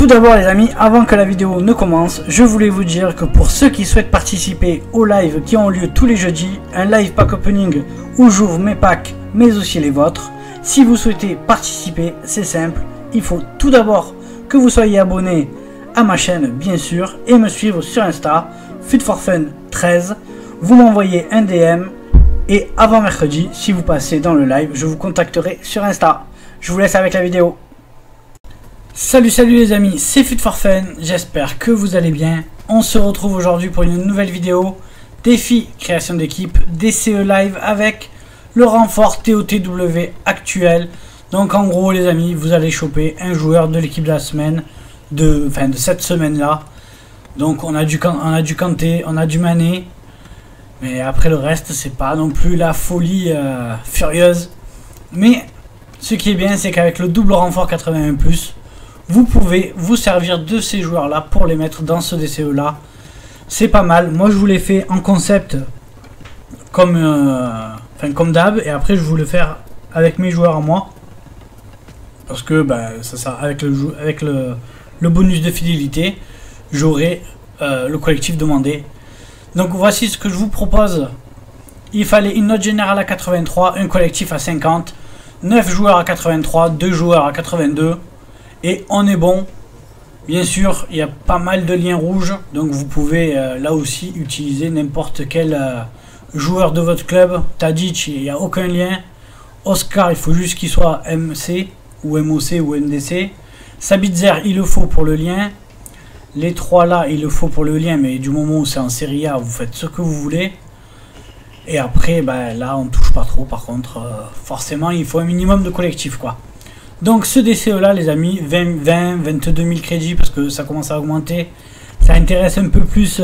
Tout d'abord les amis, avant que la vidéo ne commence, je voulais vous dire que pour ceux qui souhaitent participer aux lives qui ont lieu tous les jeudis, un live pack opening où j'ouvre mes packs mais aussi les vôtres, si vous souhaitez participer, c'est simple, il faut tout d'abord que vous soyez abonné à ma chaîne bien sûr et me suivre sur Insta, FitForFun13, vous m'envoyez un DM et avant mercredi, si vous passez dans le live, je vous contacterai sur Insta. Je vous laisse avec la vidéo. Salut les amis, c'est FitForFun, j'espère que vous allez bien. On se retrouve aujourd'hui pour une nouvelle vidéo, défi création d'équipe, DCE live avec le renfort TOTW actuel. Donc en gros les amis, vous allez choper un joueur de l'équipe de la semaine, de cette semaine là. Donc on a du Kanté, on a du Mané, mais après le reste c'est pas non plus la folie furieuse. Mais ce qui est bien c'est qu'avec le double renfort 81+, vous pouvez vous servir de ces joueurs là pour les mettre dans ce DCE là. C'est pas mal. Moi je vous l'ai fait en concept comme d'hab, et après je vous le faire avec mes joueurs à moi, parce que ça avec le bonus de fidélité j'aurai le collectif demandé. Donc voici ce que je vous propose. Il fallait une note générale à 83, un collectif à 50, 9 joueurs à 83, 2 joueurs à 82. Et on est bon. Bien sûr, il y a pas mal de liens rouges. Donc vous pouvez là aussi utiliser n'importe quel joueur de votre club. Tadic, il n'y a aucun lien. Oscar, il faut juste qu'il soit MC ou MOC ou MDC. Sabitzer, il le faut pour le lien. Les trois là, il le faut pour le lien. Mais du moment où c'est en Serie A, vous faites ce que vous voulez. Et après, là, on touche pas trop. Par contre, forcément, il faut un minimum de collectif, quoi. Donc ce DCE là les amis, 22 000 crédits parce que ça commence à augmenter. Ça intéresse un peu plus,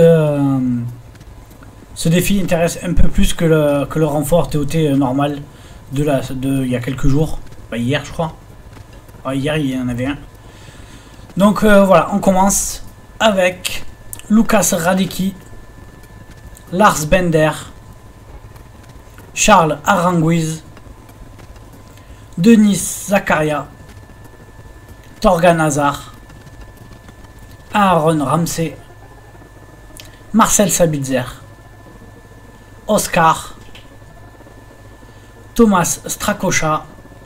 ce défi intéresse un peu plus que le renfort TOT normal de il y a quelques jours. Hier je crois. Hier il y en avait un. Donc voilà, on commence avec Lucas Radicki, Lars Bender, Charles Aranguiz, Denis Zakaria, Torgan Hazard, Aaron Ramsey, Marcel Sabitzer, Oscar, Thomas Strakosha,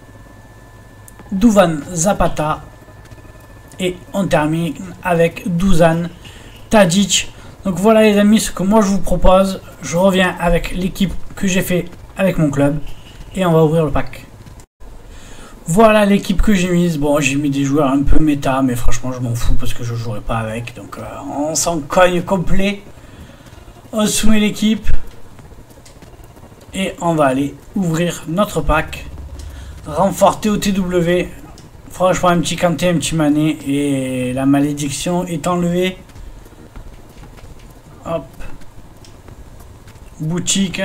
Duvan Zapata, et on termine avec Dusan Tadic. Donc voilà les amis ce que moi je vous propose. Je reviens avec l'équipe que j'ai fait avec mon club et on va ouvrir le pack. Voilà l'équipe que j'ai mise. Bon, j'ai mis des joueurs un peu méta, mais franchement je m'en fous parce que je jouerai pas avec. Donc on s'en cogne complet. On soumet l'équipe et on va aller ouvrir notre pack. Renfort TOTW. Franchement un petit Kanté, un petit Mané et la malédiction est enlevée. Hop. Boutique.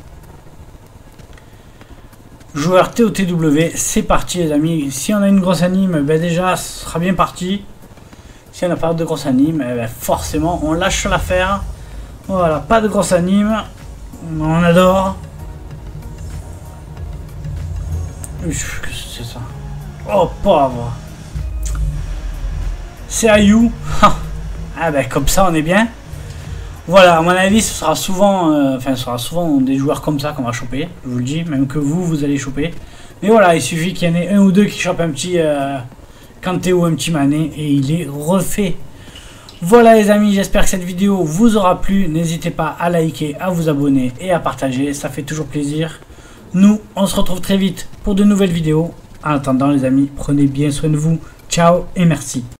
Joueur TOTW, c'est parti les amis. Si on a une grosse anime, déjà ce sera bien parti. Si on n'a pas de grosse anime, forcément on lâche l'affaire. Voilà, pas de grosse anime. On adore. Qu'est-ce que c'est ça? Oh pauvre. C'est Ayou. Ah comme ça on est bien. Voilà, à mon avis, ce sera souvent, des joueurs comme ça qu'on va choper. Je vous le dis, même que vous allez choper. Mais voilà, il suffit qu'il y en ait un ou deux qui chopent un petit Kanté ou un petit Mané et il est refait. Voilà les amis, j'espère que cette vidéo vous aura plu. N'hésitez pas à liker, à vous abonner et à partager, ça fait toujours plaisir. Nous, on se retrouve très vite pour de nouvelles vidéos. En attendant les amis, prenez bien soin de vous. Ciao et merci.